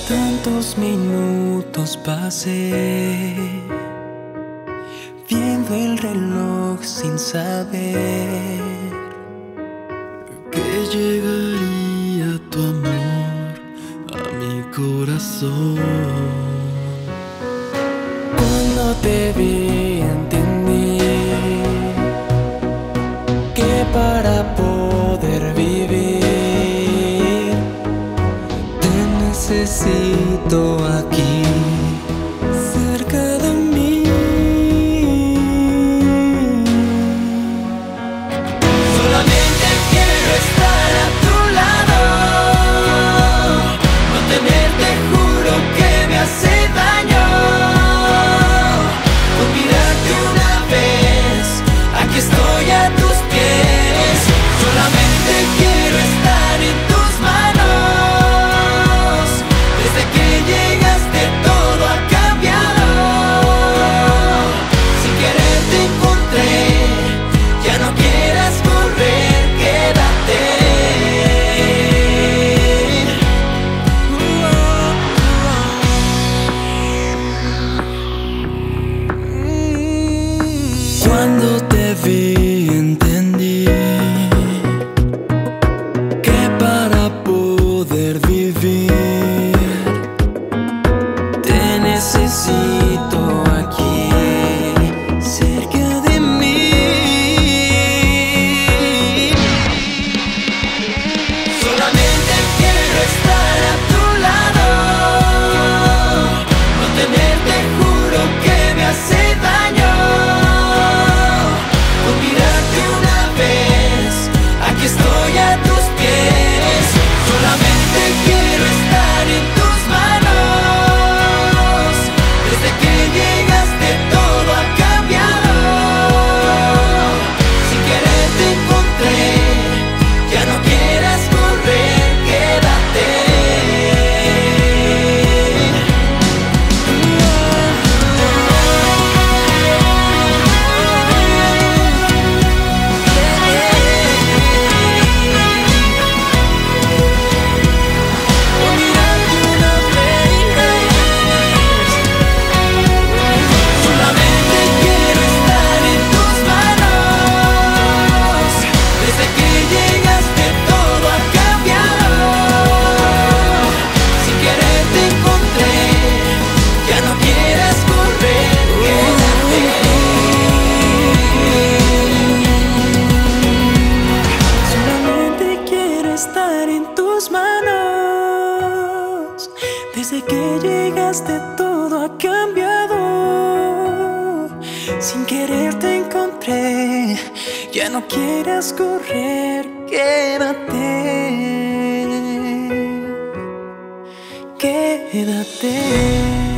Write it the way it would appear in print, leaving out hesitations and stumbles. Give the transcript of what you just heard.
Tantos minutos pasé viendo el reloj sin saber que llegaría tu amor a mi corazón. Cuando te vi entendí que para poder vivir necesito aquí, cerca de mí. Solamente quiero estar a tu lado, no tenerte, juro que me hace daño. Con mirarte una vez, aquí estoy a tus pies. Solamente quiero estar en tus manos. Desde que llegaste todo ha cambiado. Sin querer te encontré, ya no quieras correr, quédate. Cuando te vi entendí que para poder vivir te necesito aquí, cerca de mí. Solamente quiero estar a tu lado, no tenerte, juro que me hace daño. Con mirarte una vez, aquí estoy a tus pies. Solamente quiero estar en tus manos. Desde que llegaste todo ha cambiado. Sin querer te encontré, ya no quieras correr, quédate. Con mirarte una vez, solamente quiero estar en tus manos. Desde que llegaste todo ha cambiado. Sin querer te encontré, ya no quieras correr, quédate. Solamente quiero estar en tus manos. Desde que llegaste todo ha cambiado. Sin querer te encontré, ya no quieras correr, quédate, quédate.